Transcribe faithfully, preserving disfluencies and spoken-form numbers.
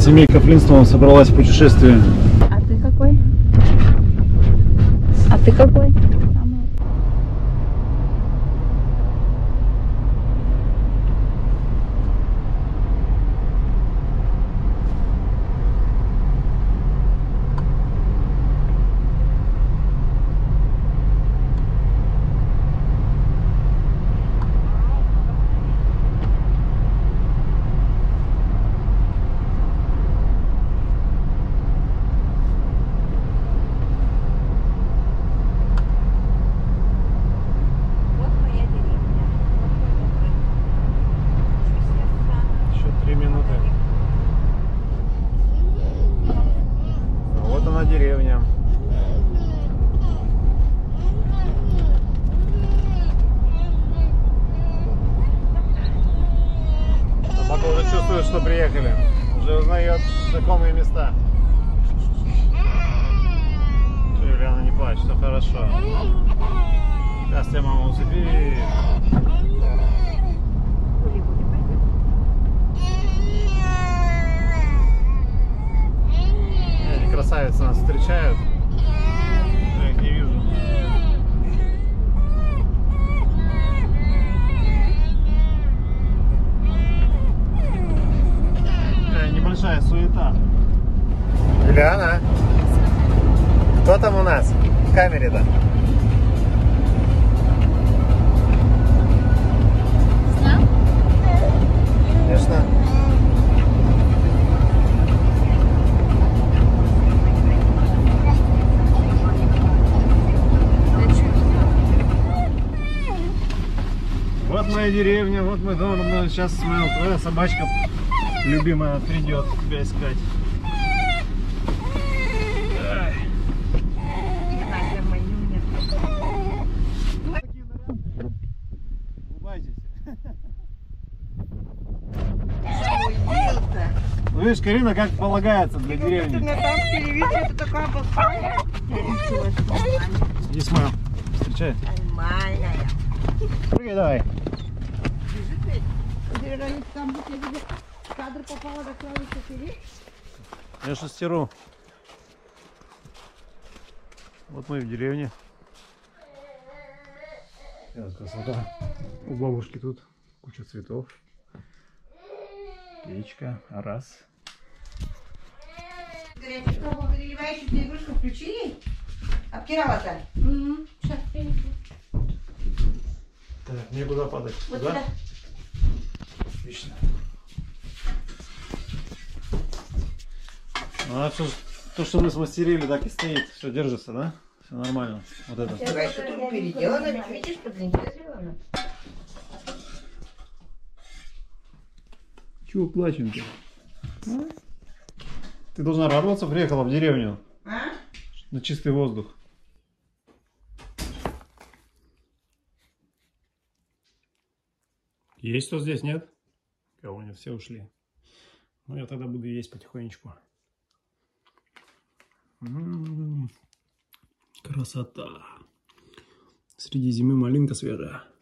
Семейка Флинстоун собралась в путешествие. А ты какой? А ты какой? Деревня. Собака уже чувствует, что приехали. Уже узнает знакомые места. Все, Юлиана, не плачь, все хорошо. Сейчас тебя мама усыпит. Эти красавицы нас встречают. Я их не вижу. Э, небольшая суета. Юлиана, кто там у нас в камере-то? Конечно. Вот моя деревня, вот мой дом. Сейчас моя твоя собачка любимая придет тебя искать. Ай. Улыбайтесь. Ну видишь, Карина, как полагается для деревни. Иди с моим. Встречай. Прыгай давай. Я шестеру. Вот мы в деревне. Красота. У бабушки тут куча цветов. Печка, раз. Переливающую игрушку включили? Обтирала-то? Угу. Сейчас принесу. Так, мне куда падать? Вот сюда? сюда. Отлично. Ну, а все, то, что мы смастерили, так и стоит. Все держится, да? Все нормально. Вот это. Давай, что тут переделано, ведь видишь, по длине сделано. Чего плачем-то? А? Ты должна радоваться, приехала в деревню. А? На чистый воздух. Есть кто здесь, нет? Кого нет, все ушли. Ну, я тогда буду есть потихонечку. М-м-м. Красота. Среди зимы малинка свежая.